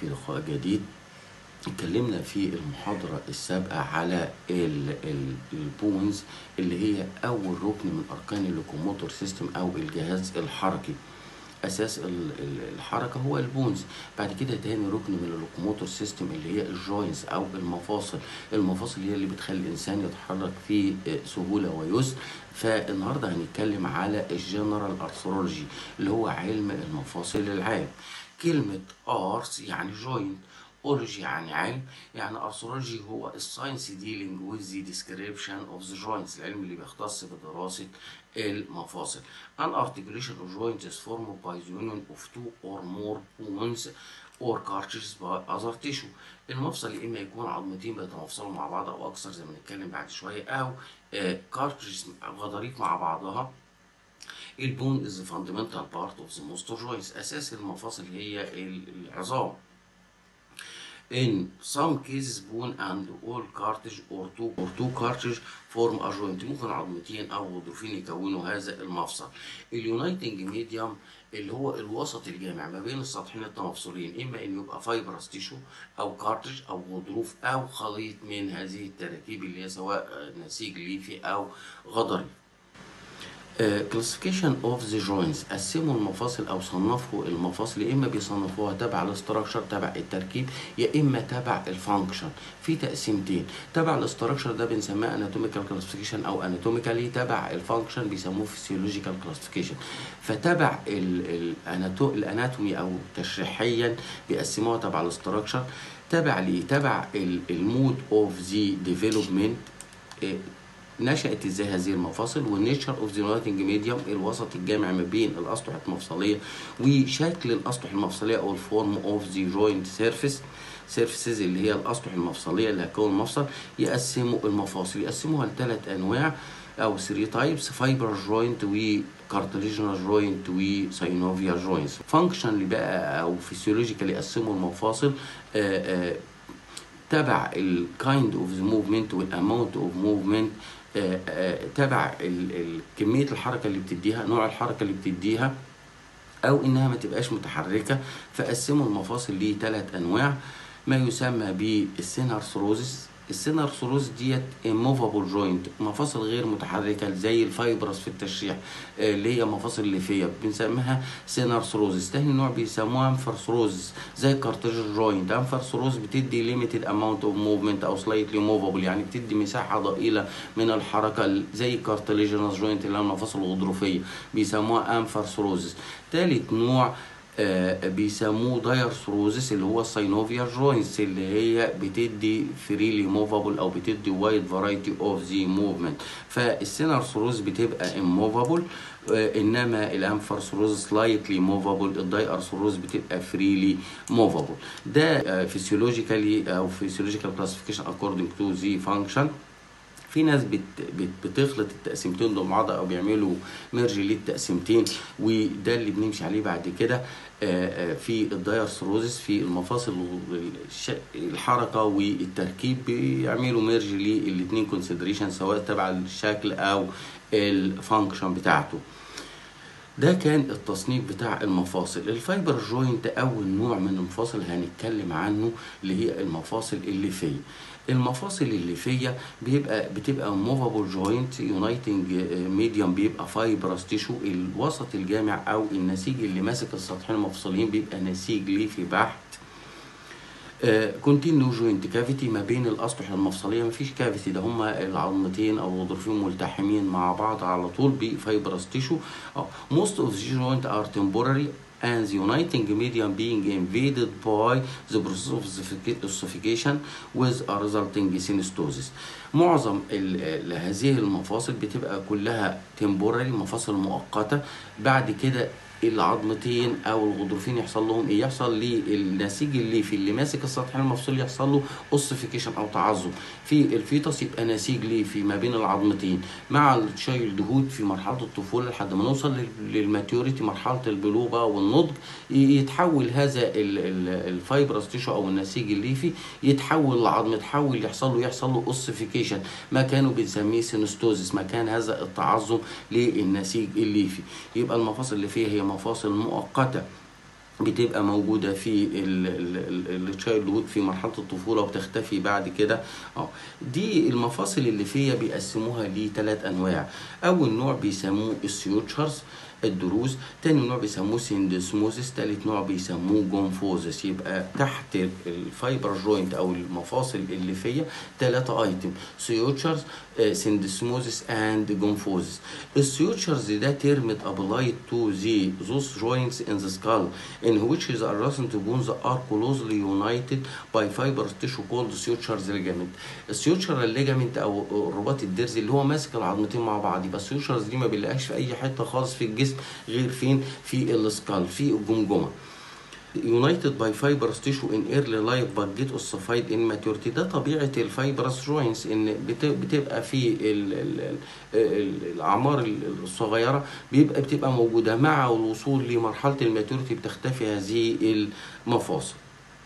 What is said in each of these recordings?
في لقاء جديد. اتكلمنا في المحاضرة السابقة على البونز اللي هي أول ركن من أركان اللوكوموتور سيستم أو الجهاز الحركي. أساس الحركة هو البونز. بعد كده تاني ركن من اللوكوموتور سيستم اللي هي الجوينز أو المفاصل هي اللي بتخلي الإنسان يتحرك في سهولة ويسر. فالنهاردة هنتكلم على الجنرال أرثرولوجي اللي هو علم المفاصل العام. كلمة أرث يعني جوينت، أورجي يعني علم، يعني أرثرولوجي هو الساينس ديلينج with the description of the joints، العلم اللي بيختص بدراسة المفاصل. An articulation of joints is formed by the union of two or more bones or cartilages by other tissue. المفصل يا إما يكون عظمتين بيتمفصلوا مع بعض أو أكثر زي ما نتكلم بعد شوية، أو cartilages غضاريف مع بعضها. البون is the fundamental part of the most joints. أساس المفاصل هي العظام. In some cases bone and all cartilage or two cartilage form a joint. ممكن عظمتين أو غضروفين يكونوا هذا المفصل. اليونايتنج ميديوم اللي هو الوسط الجامع ما بين السطحين التمفصلين، إما إنه يبقى فايبرس تيشو أو كارتريج أو غضروف أو خليط من هذه التراكيب اللي هي سواء نسيج ليفي أو غضري. classification of the joints. قسموا المفاصل او صنفوا المفاصل، يا اما بيصنفوها تبع الاستراكشر تبع التركيب، يا اما تبع الفانكشن. في تقسيمتين، تبع الاستراكشر ده بنسميه اناتوميكال كلاسيفيكيشن او اناتوميكالي، تبع الفانكشن بيسموه فيسيولوجيكال كلاسيفيكيشن. فتبع الاناتومي او تشريحيا بيقسموها تبع الاستراكشر. تبع ليه؟ تبع المود اوف ذا ديفلوبمنت، نشأت ازاي هذه المفاصل، والنيتشر اوف ذا يونايتنج ميديوم الوسط الجامع ما بين الاسطح المفصليه، وشكل الاسطح المفصليه او الفورم اوف ذا جوينت سيرفيسز اللي هي الاسطح المفصليه اللي هتكون المفصل. يقسموا المفاصل يقسموها لثلاث انواع او 3 تايبس: فايبر جوينت وكارتليجنال جوينت وساينوفيال جوينتس. فانكشنالي بقى او فيسيولوجيكالي يقسموا المفاصل تبع الكايند اوف ذا موفمنت والاماونت اوف موفمنت، تبع كمية الحركة اللي بتديها، نوع الحركة اللي بتديها، أو إنها ما تبقاش متحركة. فقسموا المفاصل لثلاث أنواع، ما يسمى بالسينارثروزس. السينارثروز ديت immovable جوينت، مفاصل غير متحركة زي الفايبرس في التشريح اللي هي مفاصل ليفية بنسميها سينارثروزس. تاني نوع بيسموها انفرثروزس زي كارتليج جوينت. انفرثروز بتدي limited amount of movement أو slightly movable، يعني بتدي مساحة ضئيلة من الحركة زي كارتليجنال جوينت اللي هي المفاصل الغضروفية بيسموها انفرثروزس. تالت نوع بيسموه دايرثروزس اللي هو الساينوفيال جوينتس اللي هي بتدي فريلي موفابل او بتدي وايد فرايتي اوف ذا موفمنت. فالسينارثروز بتبقى اموفابل، انما الانفرثروز سلايتلي موفابل، الدايرثروز بتبقى فريلي موفابل. ده فيسيولوجيكالي او فيسيولوجيكال كلاسيفيكيشن اكوردنج تو ذا فانكشن. في ناس بتخلط التقسيمتين دول مع بعض او بيعملوا ميرج للتقسيمتين، وده اللي بنمشي عليه بعد كده. في الدايرثروزس في المفاصل الحركه والتركيب بيعملوا ميرج للاثنين كونسيدريشن سواء تبع الشكل او الفانكشن بتاعته. ده كان التصنيف بتاع المفاصل. الفايبر جوينت اول نوع من المفاصل هنتكلم عنه اللي هي المفاصل الليفيه. المفاصل الليفيه بتبقى موفابل جوينت، يونايتنج ميديوم بيبقى فايبرس تيشو، الوسط الجامع او النسيج اللي ماسك السطحين المفصليين بيبقى نسيج ليفي بحت. كونتينيو جوينت كافيتي، ما بين الاسطح المفصليه مفيش كافيتي، ده هما العظمتين او الغضروفين ملتحمين مع بعض على طول بفايبرس تيشو. most of the joints are temporary and the uniting medium being invaded by the process of ossification with a resulting synostosis. معظم هذه المفاصل بتبقى كلها temporary، مفاصل مؤقته. بعد كده العظمتين او الغضروفين يحصل لهم ايه؟ يحصل للنسيج الليفي اللي ماسك السطحين المفصلي يحصل له اوسيفيكيشن او تعظم. في الفيتس يبقى نسيج ليفي ما بين العظمتين، مع التشايلد هود في مرحله الطفوله لحد ما نوصل للماتيوريتي مرحله البلوغه والنضج، يتحول هذا الفايبرس تيشو او النسيج الليفي يتحول لعظم، يحصل له اوسيفيكيشن، ما كانوا بنسميه سينوستوزيس، مكان هذا التعظم للنسيج الليفي. يبقى المفاصل اللي فيها هي مفاصل مؤقتة بتبقى موجودة في التشايلد هود في مرحلة الطفولة وبتختفي بعد كده. دي المفاصل اللي فيها بيقسموها ل3 أنواع. أول نوع بيسموه السيوتشرز الدروز، تاني نوع بيسموه سيندسموزيس، تالت نوع بيسموه جونفوزيس. يبقى تحت الفايبر جوينت أو المفاصل اللي فيها 3 ايتم: سيوتشرز، سيندسموزيس اند جونفوزيس. السيوتشرز ده تيرم applied to those joints in the skull in which the adjacent bones are closely united by fibrous tissue called sutures ligament. السيوتشر الليجامنت او الرباط الدرزي اللي هو ماسك العظمتين مع بعض. يبقى السيوتشرز دي ما بنلاقيهاش في اي حته خالص في الجسم غير فين؟ في السكال، في الجمجمه. united by fibrous tissue in early life but get ossified in maturity. ده طبيعة الفايبرس جوينتس، ان بتبقى في الاعمار الصغيرة بتبقى موجودة، مع الوصول لمرحلة الماتوريتي بتختفي هذه المفاصل.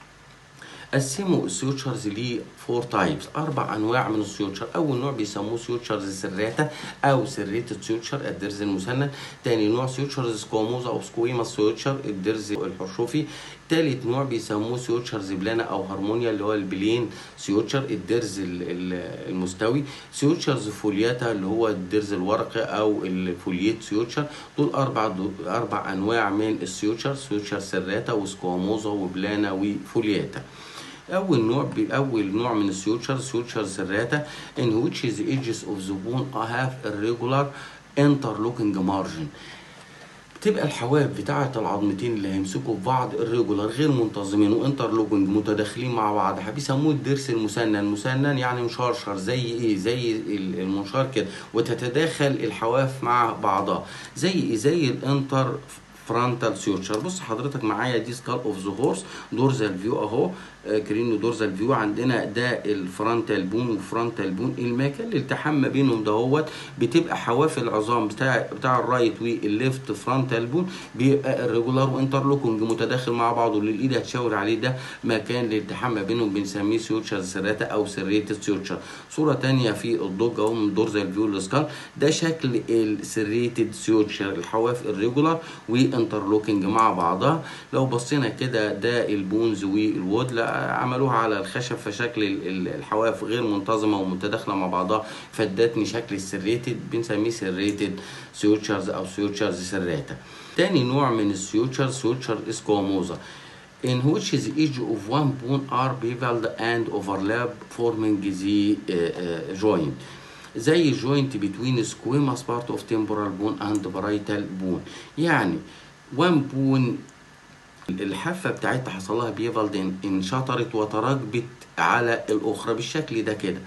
قسموا السيوتشرز ل 4 تايبس، 4 انواع من السيوتشر. اول نوع بيسموه سيوتشرز سراتا او سريتد سيوتشر الدرز المسنن. تاني نوع سيوتشرز سكوموزا او سكويما سيوتشر الدرز الحرشوفي. تالت نوع بيسموه سيوتشرز بلانا او هارمونيا اللي هو البلين سيوتشر الدرز المستوي. سيوتشرز فولياتا اللي هو الدرز الورقي او الفولييت سيوتشر. دول 4 انواع من السيوتشر: سيوتشر سراتا وسكوموزا وبلانا وفولياتا. أول نوع من السيوتشر سيوتشر سراتا in which the edges of the bone have irregular interlocking margin. بتبقى الحواف بتاعة العظمتين اللي هيمسكوا في بعض الريجولار غير منتظمين وانترلوكينج متداخلين مع بعض، بيسموه الضرس المسنن يعني مشرشر زي ايه؟ زي المنشار كده، وتتداخل الحواف مع بعضها زي ايه؟ زي الانتر فرونتال سيوتشر. بص حضرتك معايا دي سكال اوف ذا هورس دورزال فيو اهو، كرينو دورزال فيو. عندنا ده الفرونتال بون وفرونتال بون. المكان الالتحام ما بينهم دهوت بتبقى حواف العظام بتاع الرايت والليفت فرونتال بون بيبقى الريجولار وانترلوكينج متداخل مع بعضه، اللي الايد هتشاور عليه ده مكان الالتحام ما بينهم بنسميه سيوتشر سراتا او سريتد سيوتشر. صوره ثانيه في الضج اهو من دورزال فيو للسكال، ده شكل السريتد سيوتشر، الحواف الريجولار وانترلوكينج مع بعضها. لو بصينا كده ده البونز والوود، لا عملوها على الخشب فشكل الحواف غير منتظمه ومتداخله مع بعضها، فادتني شكل السريتد بنسميه سريتد سيوتشرز او سيوتشرز سراتا. تاني نوع من السيوتشر سيوتشر اسكوموزا in which the edge of one bone are beveled and overlap forming the joint. زي الجوينت between squamous part of temporal bone and parietal bone. يعني وان بون الحافه بتاعتها حصل لها بيفالد انشطرت وتراكبت على الاخرى بالشكل ده كده.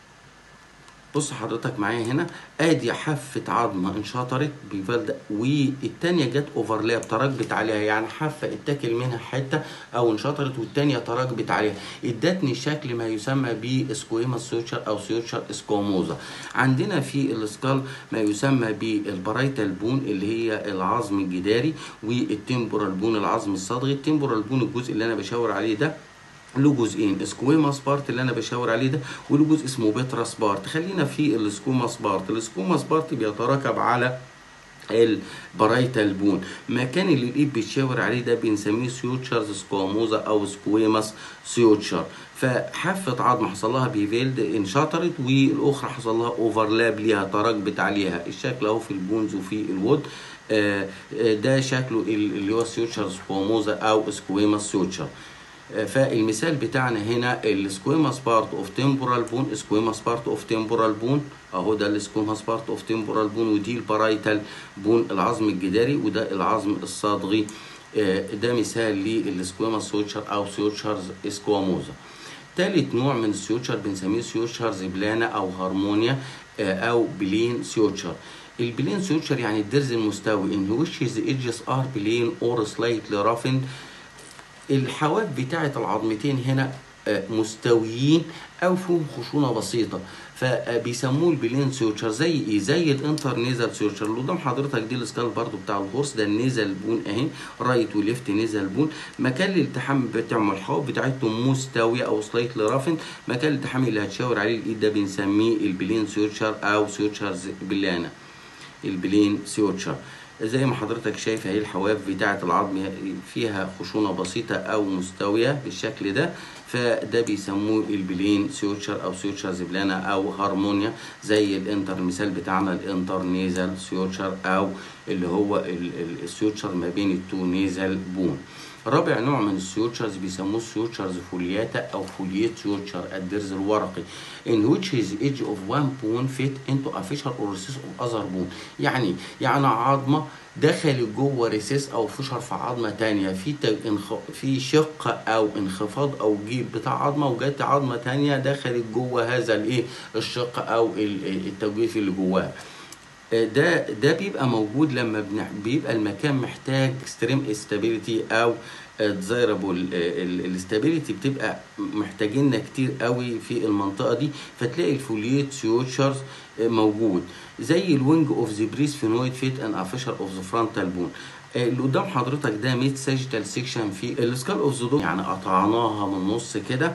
بص حضرتك معايا هنا، ادي حافه عظمه انشطرت بيفالد والتانيه جت اوفرلاب تراكبت عليها، يعني حافه اتاكل منها حته او انشطرت والتانيه تراكبت عليها، ادتني شكل ما يسمى بسكويما سيوتشر او سيوتشر اسكوموزا. عندنا في السكال ما يسمى بالبرايتال بون اللي هي العظم الجداري، والتمبورال بون العظم الصدغي. التمبورال بون الجزء اللي انا بشاور عليه ده له جزئين، سكويماس بارت اللي انا بشاور عليه ده، وله جزء اسمه بيتراس بارت. خلينا في السكويماس بارت. السكويماس بارت بيتراكب على البرايتال بون. مكان اللي الايد بتشاور عليه ده بنسميه سيوتشرز سكوموزا او سكويماس سيوتشر. فحافه عظم حصل لها بيفيلد انشطرت والاخرى حصل لها اوفرلاب ليها تراكبت عليها. الشكل اهو في البونز وفي الوود، ده شكله اللي هو سيوتشرز سكوموزا او سكويماس سيوتشر. فالمثال بتاعنا هنا السكويماس بارت اوف تمبورال بون، سكويماس بارت اوف تمبورال بون اهو، ده السكويماس بارت اوف تمبورال بون، ودي البرايتال بون العظم الجداري، وده العظم الصدغي. ده مثال للسكويماس سيوتشر او سيوتشرز اسكواموزا. ثالث نوع من السيوتشر بنسميه سيوتشرز بلانا او هارمونيا او بلين سيوتشر. البلين سيوتشر يعني الدرز المستوي in which the edges are plain or slightly roughened. الحواف بتاعة العظمتين هنا مستويين او فيهم خشونه بسيطه، فبيسموه البلين سيوتشر. زي ايه؟ زي الانتر نيزل سيوتشر اللي قدام حضرتك دي السكال برضو بتاع الهورس، ده النيزل بون اهي، رايت وليفت نيزل بون. مكان الالتحام بتاع الحواف بتاعتهم مستويه او سلايتلي رافن. مكان الالتحام اللي هتشاور عليه الايد ده بنسميه البلين سيوتشر او سيوتشرز بلانا، البلين سيوتشر. زي ما حضرتك شايف اهي الحواف بتاعة العظم فيها خشونة بسيطة أو مستوية بالشكل ده، فده بيسموه البلين سيوتشر أو سيوتشرز بلانا أو هارمونيا، زي المثال بتاعنا الانترنيزال سيوتشر أو اللي هو السيوتشر ما بين التو نيزال بون. رابع نوع من السيوتشرز بيسموه السيوتشرز فولياتا أو فوليات سيوتشر الدرز الورقي in which his edge of one bone fit into a fissure or recess of other bone. يعني عظمة دخلت جوه ريسيس او فشر في عظمه تانية، في شق او انخفاض او جيب بتاع عظمه، وجت عظمه تانية دخلت جوه هذا الايه الشق او التجويف اللي جواه. ده بيبقى موجود لما بيبقى المكان محتاج اكستريم استابيليتي او ديزايرابل الاستابيليتي، بتبقى محتاجينها كتير قوي في المنطقه دي، فتلاقي الفوليات سيوتشرز موجود زي الوينج اوف ذا بريس فينويد فيت ان افيشر اوف ذا فرونتال بون. اللي قدام حضرتك ده ميد ساجيتال سيكشن في السكال اوف ذا دو، يعني قطعناها من النص كده.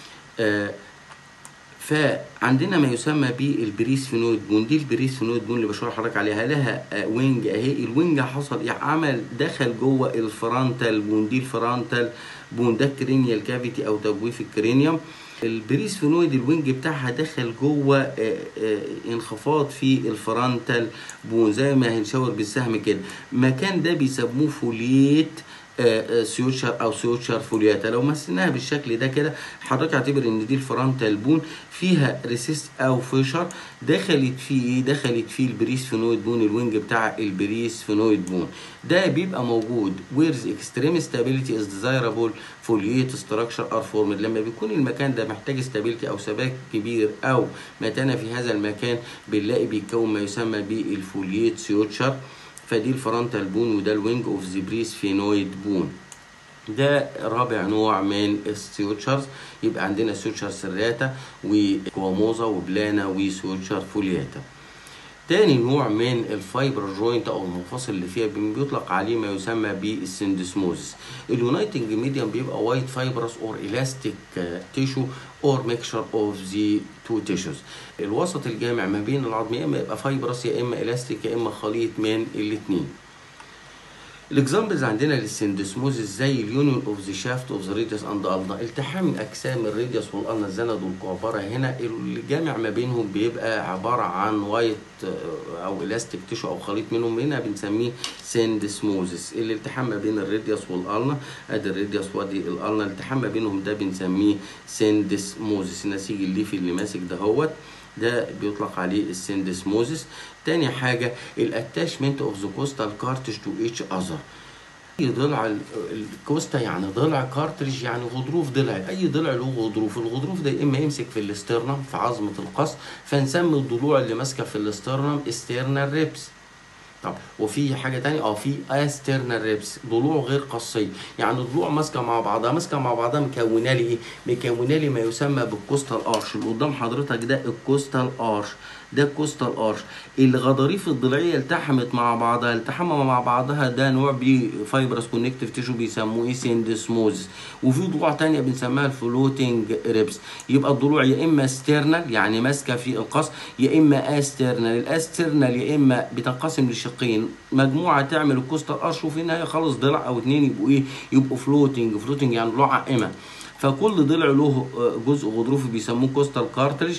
فعندنا ما يسمى بالبريس فينويد بون. دي البريس فينويد بون اللي بشرح حضرتك عليها، لها وينج اهي. الوينج حصل عمل دخل جوه الفرونتال بون، دي الفرونتال بون، ده الكرينيال كافيتي او تجويف الكرينيوم. البريس فينويد الوينج بتاعها دخل جوه انخفاض في الفرونتال بون زي ما هنشاور بالسهم كده. المكان ده بيسموه فوليت سيوتشر او سيوتشر فولياتا. لو مثلناها بالشكل ده كده حضرتك اعتبر ان دي الفرونتال بون فيها ريسيست او فيشر دخلت فيه دخلت فيه البريس فينويد بون، الوينج بتاع البريس فينويد بون. ده بيبقى موجود where's extreme stability is desirable foliate structure are formed. لما بيكون المكان ده محتاج استابيليتي او ثبات كبير او متانه في هذا المكان، بنلاقي بيتكون ما يسمى بالفوليات سيوتشر. فدي الفرونتال بون وده الوينج اوف ذا بريس فينويد بون. ده رابع نوع من السيوتشرز. يبقى عندنا سيوتشر سراتا وكواموزا وبلانا وسيوتشر فولياتا. تاني نوع من الفايبر جوينت او المنفصل اللي فيها بيطلق عليه ما يسمى بالسندسموزس. اليونايتنج ميديم بيبقى وايت فايبرس اور الاستيك تيشو اور ميكشر اوف ذا تو تيشوز. الوسط الجامع ما بين العظم يا اما يبقى فايبرس يا اما الاستيك يا اما خليط من الاثنين. الاكزامبلز عندنا للسندسموزس زي اليونيون اوف ذا شافت اوف ذا ريديوس اند النا، التحام اجسام الريديوس والالنا الزند والكوافره. هنا الجامع ما بينهم بيبقى عباره عن وايت او الاستيك تيشو او خليط منهم، هنا بنسميه سندسموزس. الالتحام ما بين الريديوس والالنا، ادي الريديوس وادي الالنا، الالتحام ما بينهم ده بنسميه سندسموزس. النسيج الليفي اللي ماسك دهوت ده بيطلق عليه السندسموزس. تاني حاجة الاتاشمنت اوف ذا كوستال كارتج تو ايتش اذر. اي ضلع الكوستا يعني ضلع، كارتريج يعني غضروف ضلع، اي ضلع له غضروف. الغضروف ده اما يمسك في الاسترنم في عظمة القص، فنسمي الضلوع اللي ماسكة في الاسترنم استرنال ريبس. طب وفي حاجه ثانيه في استرنال ريبس، ضلوع غير قصيه، يعني ضلوع ماسكه مع بعضها مكونه لي ايه؟ مكونه لي ما يسمى بالكوستال ارش. اللي قدام حضرتك ده الكوستال ارش، ده الكوستال ارش. الغضاريف الضلعيه التحمت مع بعضها، التحمها مع بعضها، ده نوع فايبرس كونكتيف تيشو بيسموه سندسموزس. وفي ضلوع ثانيه بنسميها الفلوتنج ريبس. يبقى الضلوع يا اما سترنال يعني ماسكه في القص، يا اما استرنال. الاسترنال يا اما بتنقسم لشقين، مجموعه تعمل الكوستال ارش وفي النهايه خالص ضلع او اثنين يبقوا ايه؟ يبقوا فلوتنج يعني ضلوع عائمه. فكل ضلع له جزء غضروفي بيسموه كوستال كارتريج.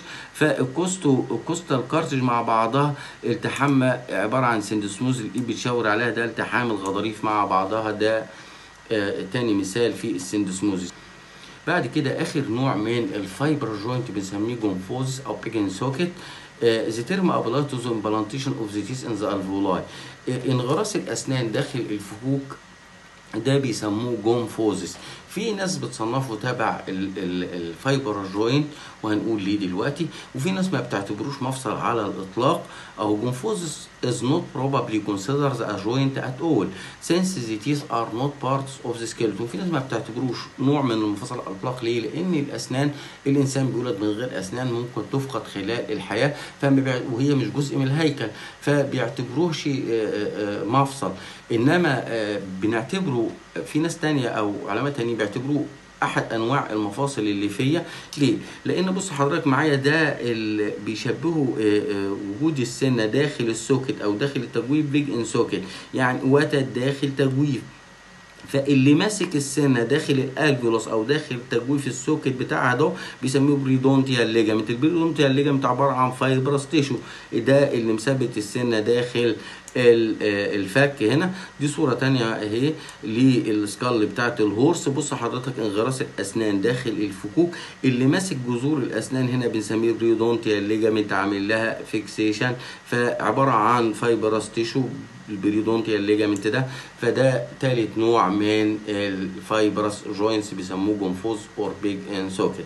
فالكوستال كارتريج مع بعضها التحامها عباره عن سندسموز الايد بتشاور عليها، ده التحام الغضاريف مع بعضها. ده تاني مثال في السندسموزس. بعد كده اخر نوع من الفايبر جوينت بنسميه جونفوز او بيجن سوكيت. The term applies to the implantation of the teeth in the alveoli. انغراس الاسنان داخل الفكوك ده بيسموه جونفوزس. في ناس بتصنفه تبع الفايبر جوينت وهنقول ليه دلوقتي، وفي ناس ما بتعتبروش مفصل على الاطلاق. او جونفوزس is not probably considered a joint at all since the teeth are not parts of the skeleton. في ناس ما بتعتبروش نوع من المفصل على الاطلاق. ليه؟ لان الاسنان الانسان بيولد من غير اسنان ممكن تفقد خلال الحياه، وهي مش جزء من الهيكل، فبيعتبروه شيء مفصل. انما بنعتبره في ناس تانية او علماء تانية بيعتبروه احد انواع المفاصل الليفيه. ليه؟ لان بص حضرتك معايا ده اللي بيشبهوا وجود السنه داخل السوكت او داخل التجويف بيج ان سوكت، يعني وتد داخل تجويف. فاللي ماسك السنه داخل الالفيولوس او داخل تجويف السوكت بتاعها ده بيسموه بريدونتيال ليجامنت. البريدونتيال ليجامنت عباره عن فايبرس تيشو، ده اللي مثبت السنه داخل الفك هنا. دي صوره تانية اهي للسكال بتاعت الهورس. بص حضرتك انغراس الاسنان داخل الفكوك، اللي ماسك جذور الاسنان هنا بنسميه بريدونتيال ليجامنت، عامل لها فيكسيشن. فعباره عن فايبرس تيشو البريدونتيال ليجامنت ده. فده تالت نوع من الفايبرس جوينتس بيسموه جونفوز اور بيج ان سوكت.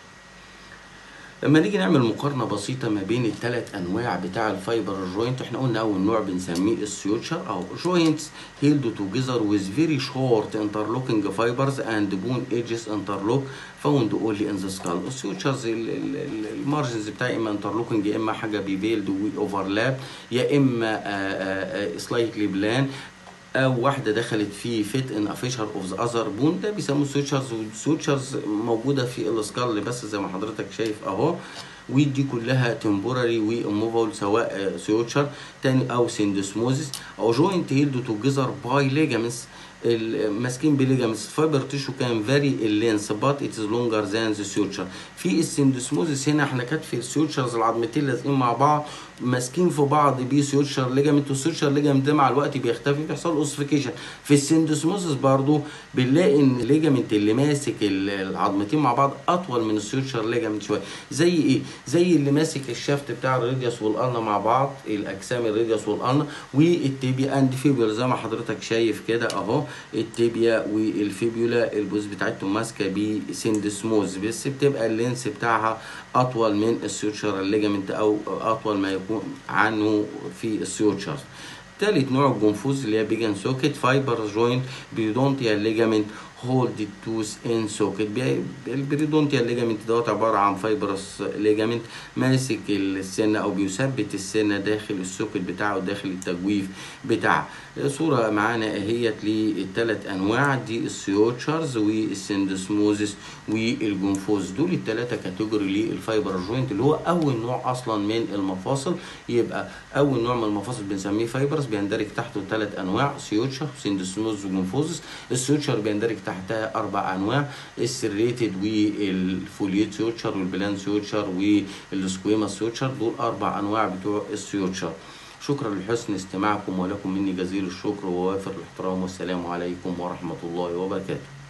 لما نيجي نعمل مقارنه بسيطه ما بين الثلاث انواع بتاع الفايبر جوينت، احنا قلنا اول نوع بنسميه السيوتشر او جوينتس هيلد توجذر with very short interlocking fibers and bone edges interlock found only in the skull. السيوتشرز المارجنز بتاعي اما انترلوكينج يا اما حاجه بيفيلد واوفرلاب، يا اما سلايتلي بلان، او واحده دخلت في فيت ان افيشر اوف ذا اذر بون. ده بيسموه سويتشرز. والسويتشرز موجوده في السكال بس زي ما حضرتك شايف اهو. ودي كلها تمبوراري وموفول، سواء سويتشر تاني او سيندسموزيس او جوينت هيلد توجذر باي ليجامنتس ماسكين بليجامنتس. فايبر تيشو كان فاري اللينس بات اتس لونجر ذان ذا سيوتشر. في السيندسموزيس هنا احنا كانت في السيوتشرز العظمتين لازقين مع بعض ماسكين في بعض بسيوتشر ليجامنت، والسيوتشر ليجامنت ده مع الوقت بيختفي بيحصل اوسفيكيشن. في السيندسموزيس برضو بنلاقي ان الليجامنت اللي ماسك العظمتين مع بعض اطول من السيوتشر ليجامنت شويه. زي ايه؟ زي اللي ماسك الشافت بتاع الراديوس والقرن مع بعض، الاجسام الراديوس والقرن والتيبيا اند فيبيولا زي ما حضرتك شايف كده اهو. التيبيا والفيبيولا البوز بتاعتهم ماسكه بسيندسموز، بس بتبقى اللينس بتاعها اطول من السيوتشر الليجامنت او اطول ما يكون عنه في السيوتشر. تالت نوع الجنفوز اللي هي بيجن سوكت فايبر جوينت بريدونتيال ليجامنت هولد توث ان سوكت. البريدونتيال ليجامنت دوت عباره عن فايبرس ليجامنت ماسك السنه او بيثبت السنه داخل السوكت بتاعه داخل التجويف بتاعه. صوره معانا اهيت للثلاث انواع دي، السيوتشرز والسندسموزيس والجنفوز. دول الثلاثه كاتيجوري للفايبر جوينت اللي هو اول نوع اصلا من المفاصل. يبقى اول نوع من المفاصل بنسميه فايبرس، بيندرج تحته ثلاث انواع سيوتشر سندسموز وجنفوزس. السيوتشر بيندرج تحتها اربع انواع، السريتد والفوليت سيوتشر والبلان سيوتشر والسكويما سيوتشر. دول اربع انواع بتوع السيوتشر. شكرا لحسن استماعكم ولكم مني جزيل الشكر ووافر الاحترام، والسلام عليكم ورحمه الله وبركاته.